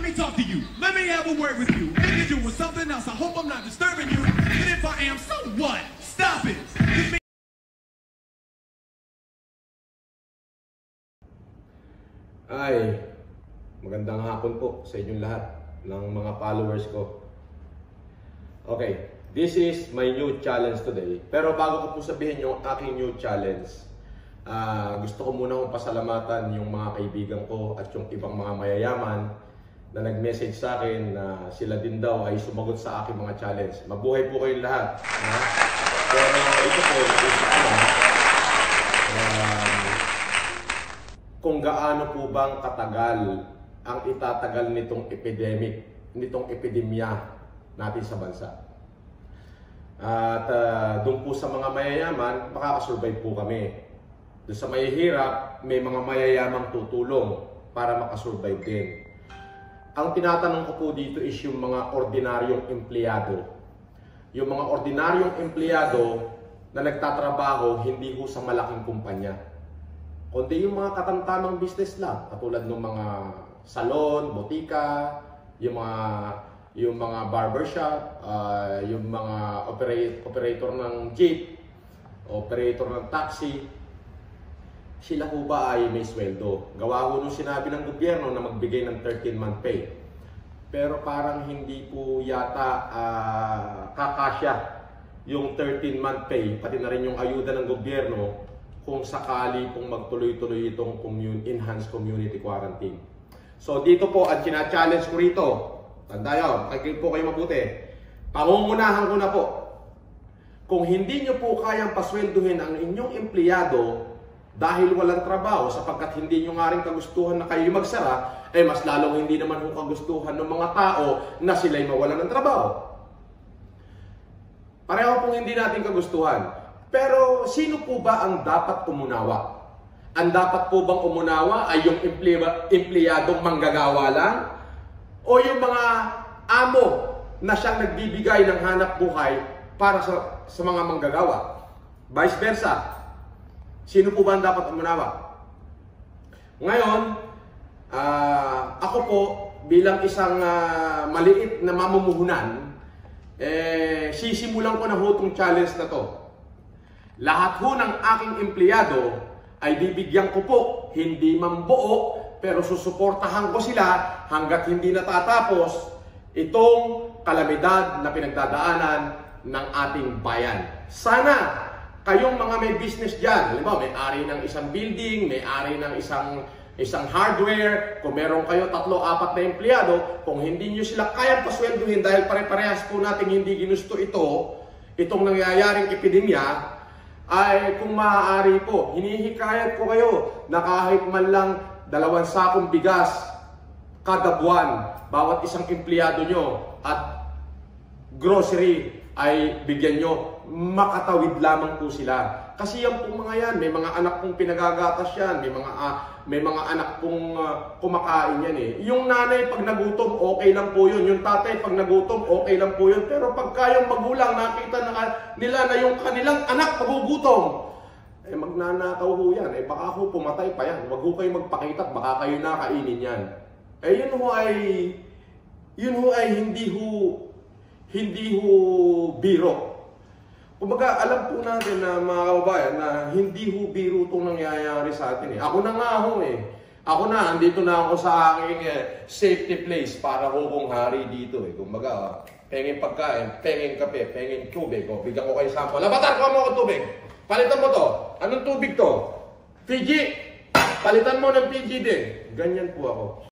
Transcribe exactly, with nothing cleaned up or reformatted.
me talk to you. Let me have a word with you. If you're doing something else, I hope I'm not disturbing you. And if I am, so what? Stop it. Just me- Ay, magandang hapon po sa inyong lahat ng mga followers ko. Okay, this is my new challenge today. Pero bago ko po sabihin yung aking new challenge, uh, gusto ko muna kong pasalamatan yung mga kaibigan ko at yung ibang mga mayayaman na nag-message sa akin na sila din daw ay sumagot sa aking mga challenge. Mabuhay po kayong lahat. Ha? Pero ito po, ito po, um, kung gaano po bang katagal ang itatagal nitong epidemic, nitong epidemya natin sa bansa. At uh, doon po sa mga mayayaman, makakasurvive po kami. Doon sa mahihirap, may mga mayayamang tutulong para makasurvive din. Ang tinatanong ko po dito is yung mga ordinaryong empleyado. Yung mga ordinaryong empleyado na nagtatrabaho hindi ho sa malaking kumpanya, kundi yung mga katamtamang business lang, katulad ng mga salon, botika, yung mga yung mga barbershop, uh, yung mga operate, operator ng jeep, operator ng taxi. Sila po ba ay may sweldo? Gawa ko nung sinabi ng gobyerno na magbigay ng thirteen month pay. Pero parang hindi po yata uh, kakasya yung thirteen month pay, pati na rin yung ayuda ng gobyerno kung sakali pong magtuloy-tuloy itong commune, enhanced community quarantine. So dito po, ang china-challenge ko rito, tanda yun, pakikinig po kayo mabuti, pangungunahan ko na po, kung hindi nyo po kayang pasweldohin ang inyong empleyado dahil walang trabaho, sapagkat hindi nyo nga rin kagustuhan na kayo magsara, eh mas lalong hindi naman po kagustuhan ng mga tao na sila'y mawalan ng trabaho. Pareho pong hindi natin kagustuhan. Pero sino po ba ang dapat umunawa? Ang dapat po bang umunawa ay yung empleyadong manggagawa lang? O yung mga amo na siyang nagbibigay ng hanap buhay para sa, sa mga manggagawa? Vice versa. Sino po ba ang dapat umunawa? Ngayon, uh, ako po bilang isang uh, maliit na mamumuhunan, eh, sisimulan ko na ho itong challenge na to. Lahat ho ng aking empleyado ay bibigyan ko po, hindi man buo, pero susuportahan ko sila hanggat hindi natatapos itong kalamidad na pinagdadaanan ng ating bayan. Sana kayong mga may business dyan, halimbawa may-ari ng isang building, may-ari ng isang isang hardware, kung meron kayo tatlo, apat na empleyado, kung hindi nyo sila kayang pasweldohin dahil pare-parehas po natin hindi ginusto ito, itong nangyayaring epidemya, ay kung maaari po, hinihikayat ko kayo na kahit man lang dalawang sakong bigas kada buwan, bawat isang empleyado nyo at grocery ay bigyan nyo, makatawid lamang po sila. Kasi yan pong mga yan, may mga anak pong pinagagatas yan, may mga, uh, may mga anak pong uh, kumakain yan eh. Yung nanay pag nagutom, okay lang po yun. Yung tatay pag nagutom, okay lang po yun. Pero pag kayong magulang, nakita na nila na yung kanilang anak nagugutom, eh magnanakaw ho yan. Eh baka ho pumatay pa yan. Huwag ho kayo magpakita, baka kayo nakainin yan. Eh yun ho ay, yun ho ay hindi ho, hindi ho biro. Kumbaga, alam po natin na mga kababayan na hindi ho biro itong nangyayari sa atin eh. Ako na nga ho eh. Ako na, andito na ako sa aking eh, safety place para ho kong hari dito eh. Kumbaga, oh, pengin pagkain, pengin kape, pengin tubig. Oh, bigyan ko kayo sample. Labatar ko mo ako tubig. Palitan mo to. Anong tubig to? Fiji. Palitan mo ng Fiji din. Ganyan po ako.